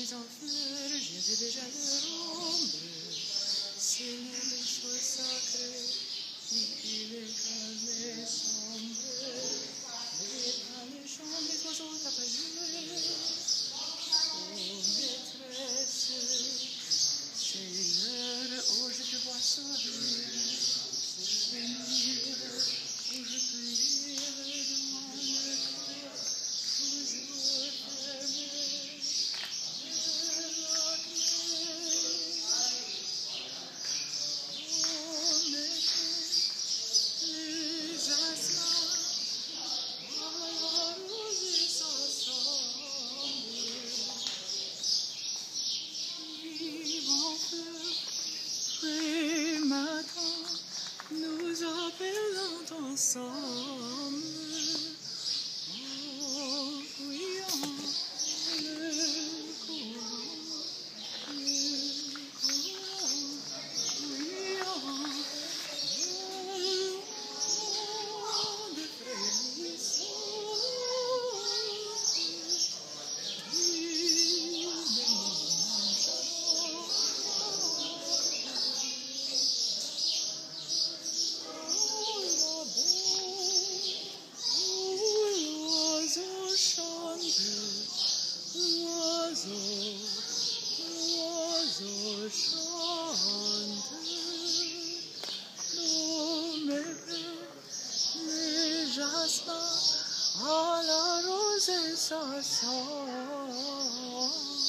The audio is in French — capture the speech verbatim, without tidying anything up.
les enfers, j'ai déjà l'ombre. C'est les choses sacrées qui les calmes et sombres. Les pas les chambres, les oiseaux tapagés. Oh maîtresse, c'est l'heure où je te vois sourire. C'est venir où je peux lire dans le cœur, toujours fermé. Nous appelons ensemble. Oh, fouillant le courant, le courant, fouillant le monde frémissant. L'oiseau, l'oiseau chante, l'eau les jasmins à la rosée ça sent.